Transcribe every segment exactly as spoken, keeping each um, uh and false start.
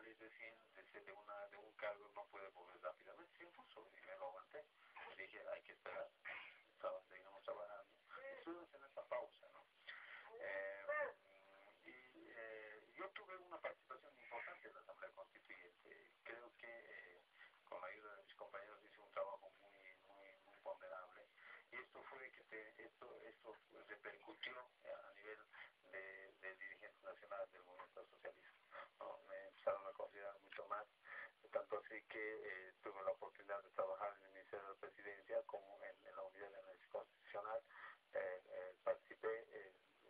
salir recién de, de, una, de un cargo no puede volver rápidamente, se impuso y me lo aguanté. Le dije, hay que esperar, estaba, seguimos trabajando. Estuvimos en esa pausa, ¿no? Eh, y eh, yo tuve una participación importante en la Asamblea Constituyente. Creo que eh, con la ayuda de mis compañeros hice un trabajo muy, muy, muy ponderable. Y esto fue que se, esto, esto repercutió a nivel de, de dirigentes nacionales del movimiento socialista, ¿no? Me empezaron a considerar mucho más, tanto así que eh, tuve la oportunidad de trabajar en el Ministerio de la Presidencia como en, en la Unidad de Análisis Constitucional. Eh, eh, participé, eh,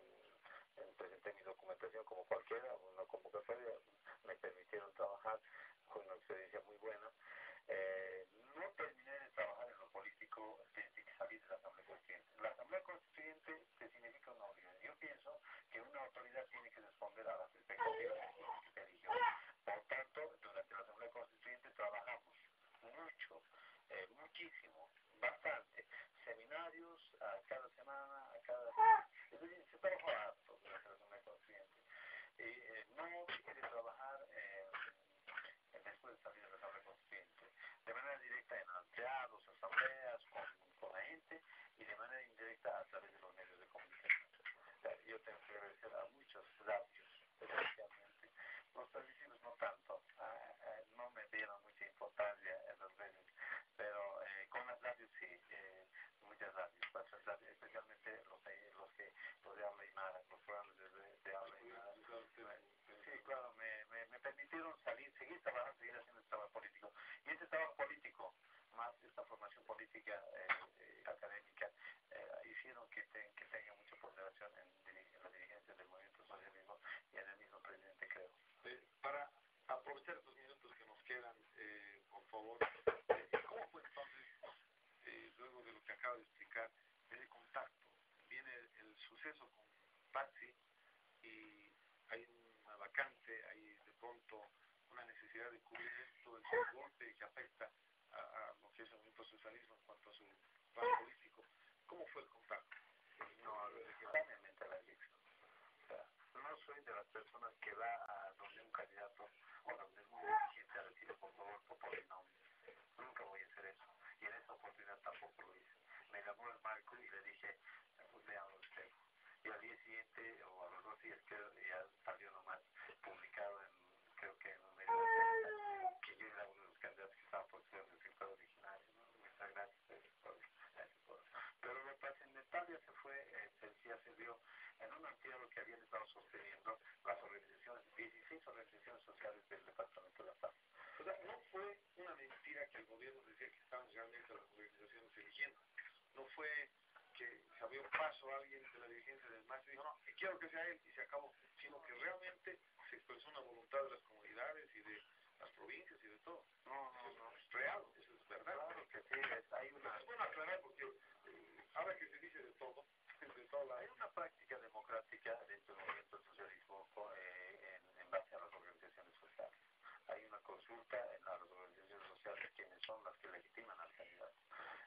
eh, presenté mi documentación como cualquiera, una convocatoria, me permitieron trabajar con una experiencia muy buena. Eh, no terminé de trabajar en lo político desde que salí de la Asamblea Constituyente. La Asamblea Constituyente te significa una obligación. Yo pienso que una autoridad tiene que responder a las expectativas de quien se eligió. Por tanto, durante la Asamblea Constituyente trabajamos mucho, eh, muchísimo, bastante. Seminarios a cada semana, a cada semana. Es decir, se trabajó harto durante la Asamblea Constituyente. Y eh, no dejé de trabajar eh, después de salir de la Asamblea Constituyente, de manera directa en ampliados, asambleas, con, con la gente, y de manera indirecta a través de los medios de comunicación. O sea, yo tengo que agradecer a muchos radios, especialmente. Los televisivos no tanto, eh, eh, no me dieron mucha importancia en las redes, pero eh, con las radios sí, eh, muchas radios, muchas radios, especialmente los, eh, los que los de habla aymara, los programas de, de, de habla aymara. Sí, claro, me, me, me permitieron salir, seguir trabajando, seguir haciendo este trabajo político. Y este trabajo político, más esta formación política eh, eh, académica, eh, hicieron que, te, que tenga mucha ponderación en, en la dirigencia del movimiento socialismo y en el mismo presidente, creo. Eh, para aprovechar estos minutos que nos quedan, eh, por favor, eh, ¿cómo fue entonces, eh, luego de lo que acaba de explicar, ese contacto? Viene el, el suceso con Patxi y hay una vacante, hay de pronto una necesidad de cubrir esto, el golpe que afecta a, a lo que es el movimiento socialismo en cuanto a su plan político. ¿Cómo fue el contacto? No, simultáneamente a la elección. O sea, no soy de las personas que va a donde un candidato o donde un dirigente a decirle, por favor, por mi nombre. Nunca voy a hacer eso. Y en esa oportunidad tampoco lo hice. Me llamó el Marco y le dije, pues léanlo usted. Y al día siguiente, o a los dos días, creo, ya salió nomás publicado en, creo que en un medio de prensa, que yo era uno de los candidatos que estaba por ser el escritor originario, ¿no? Muchas gracias por, gracias por. Pero lo trascendental ya se fue, eh, se, ya se vio en un entierro que habían estado sosteniendo las organizaciones, dieciséis organizaciones sociales del Departamento de La Paz. O sea, no fue una mentira que el gobierno decía que estaban realmente las organizaciones eligiendo. No fue que se abrió paso a alguien de la dirigencia del M A S y dijo, no, quiero que sea él, y se acabó, sino que realmente se expresó una voluntad de las comunidades y de las provincias y de todo. No, no, eso no. Es real, eso es verdad. Claro que sí, es, hay una... Es bueno aclarar porque eh, ahora que se dice de todo, de toda la... Hay una práctica democrática dentro del movimiento socialismo eh, en, en base a las organizaciones sociales. Hay una consulta en las organizaciones sociales, quienes son las que legitiman al candidato.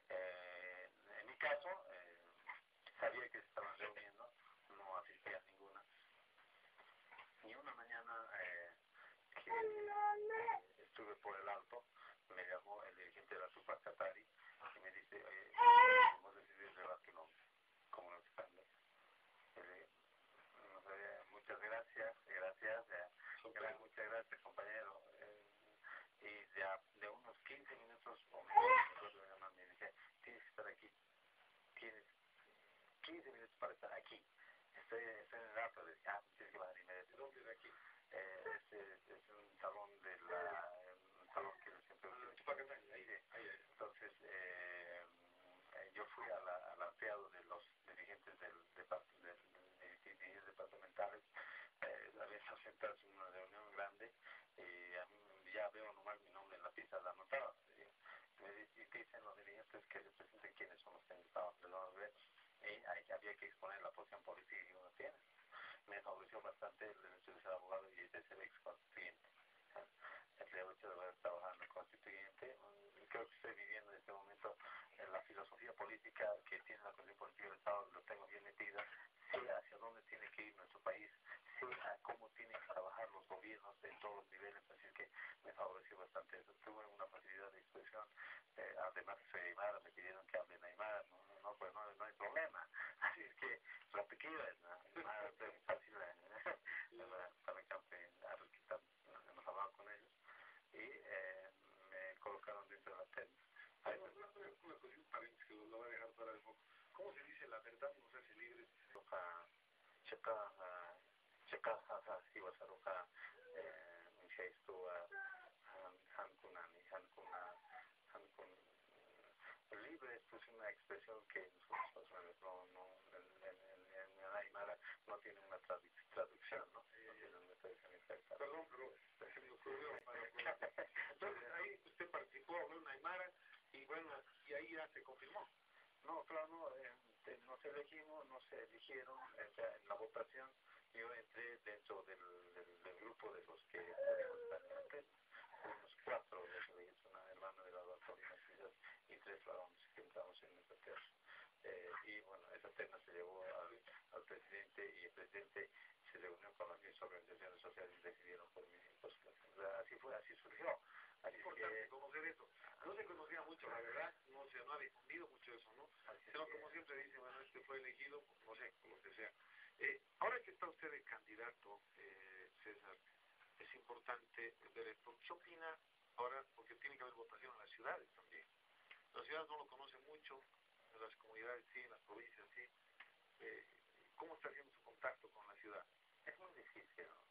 Eh, en mi caso, eh, sabía que se estaban reuniendo, no asistí a ninguna. Y una mañana eh, que eh, estuve por el alto, me llamó el dirigente de la Tupac Katari y me dice, oye, hemos decidido llevar tu nombre como los candidatos. Eh, muchas gracias, gracias, eh, muchas gracias compañero. Eh, y ya de unos quince minutos o menos, me dice, tienes que estar aquí, tienes quince minutos para estar aquí. Estoy, estoy en el alto, le dije, ah, tienes que bajar inmediatamente. ¿Dónde de aquí? Eh, es, es, es un salón de la, un salón que siempre utilizo. Ahí, ahí, ahí. Entonces, eh, eh, yo fui a la, al ampliado de los dirigentes del, del, del, del dirigentes departamentales, eh, había estado sentados en una reunión grande, y a mí ya veo nomás mi nombre en la pizarra la anotada. Y me dicen los dirigentes que representen quiénes son los que estaban perdón, y hay, había que exponer la posición política que uno tiene. Me favoreció bastante el hecho de ser abogado y de ser ex constituyente. El hecho de haber trabajado en el constituyente, creo que estoy viviendo en este momento en la filosofía política que tiene la Constitución Política del Estado, lo tengo bien metida, sé hacia dónde tiene que ir nuestro país, sé a cómo tienen que trabajar los gobiernos en todos los niveles, así que expresión que nosotros no, no, en, en, en, en el Aymara no tiene una tradu traducción, ¿no? No tiene una traducción exacta. Perdón, pero se me ocurrió para entonces ahí usted participó, habló en Aymara y bueno, y ahí ya se confirmó. No, claro, no, eh, nos elegimos, nos eligieron, o sea, en la votación yo entré dentro del, del, del grupo de los que podíamos estar en la terna. Fuimos cuatro, es una hermana de la doctora y tres varones que entramos en esa terna. Eh, y bueno, esa terna se llevó al, al presidente y el presidente se reunió con las mismas organizaciones sociales y decidieron por mí. Pues, así fue, así surgió. Así es importante que, conocer eso. No se conocía mucho, la verdad, no se no ha difundido mucho eso, ¿no? Sino que, como siempre dice, bueno, este fue elegido, pues, no sé, por lo que sea. Eh, ahora que está usted de candidato, eh, César, es importante ver esto. ¿Qué opina ahora? Porque tiene que haber votación en las ciudades también. Las ciudades no lo conocen mucho, en las comunidades sí, en las provincias sí. Eh, ¿Cómo está haciendo su contacto con la ciudad? es muy difícil, ¿no?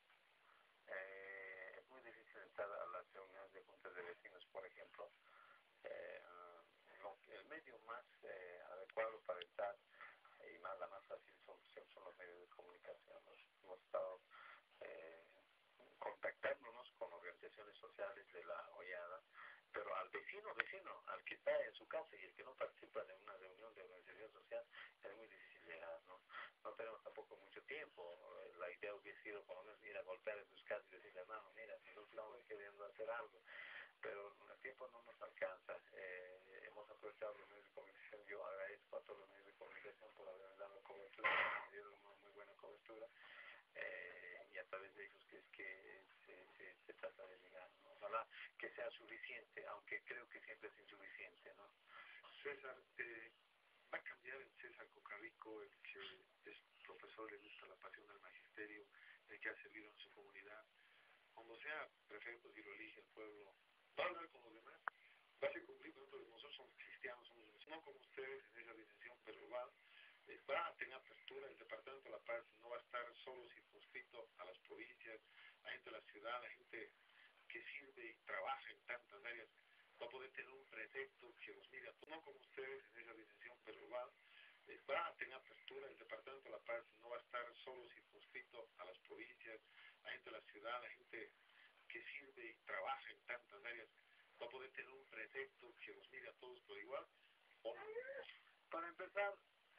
Eh, es muy difícil entrar a las reuniones de juntas de vecinos, por ejemplo. Eh, lo, el medio más eh, adecuado para entrar y más, la más fácil son, son los medios de comunicación. Nos, hemos estado eh, contactándonos con organizaciones sociales de la Hollada, pero al vecino, vecino, al que está en su casa y el que no participa de una reunión de organización social, es muy difícil llegar, ¿no? No tenemos tampoco mucho tiempo. La idea hubiera sido por lo menos ir a golpear en sus casas y decirle, hermano, mira, nosotros estamos queriendo hacer algo, pero el tiempo no nos alcanza. Eh, hemos aprovechado los medios de comunicación. Yo agradezco a todos los medios de comunicación por haberme dado cobertura, me dieron una muy buena cobertura, eh, y a través de ellos que es que se, se, se trata de llegar, ¿no? Ojalá que sea suficiente, aunque creo que siempre es insuficiente, ¿no? César, eh, va a cambiar el César Cocarrico, el que es profesor, le gusta la pasión del magisterio, el que ha servido en su comunidad. Cuando sea prefecto, si lo elige el pueblo, va a hablar con los demás, va a ser cumplir, por ejemplo, nosotros somos cristianos, somos no como ustedes en esa dimensión, pero va, eh, va a tener apertura. El Departamento de la Paz no va a estar solo circunscrito a las provincias, a gente de la ciudad, a gente que sirve y trabaja en tantas áreas. Va a poder tener un prefecto que los mire a todos, no como ustedes en esa dimensión, pero va, eh, va a tener apertura. El Departamento de la Paz no va a estar solo circunscrito a las provincias, a gente de la ciudad, a gente que sirve y trabaja en tantas áreas. Va a poder tener un prefecto que los mire a todos por igual, ¿o no? Para empezar,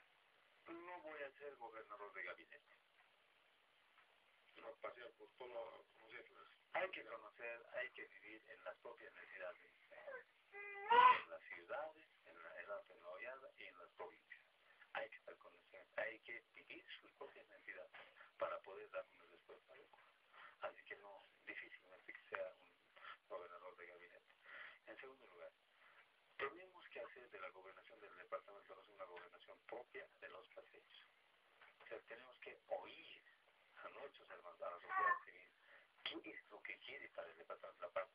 no voy a ser gobernador de gabinete. No pasear por todo, conocerlas. Hay que conocer, hay que vivir en las propias necesidades, en las ciudades, en la, en la, en la Hollada y en las provincias. Hay que estar conociendo, hay que vivir sus propias necesidades para poder dar una respuesta adecuada. Así que no, difícilmente que sea un gobernador de gabinete. En segundo lugar, tenemos que hacer de la gobernación del departamento de una gobernación propia de los paseos. O sea, tenemos que oír a nuestros hermanos, a la sociedad civil, qué es lo que quiere para el departamento de la paz,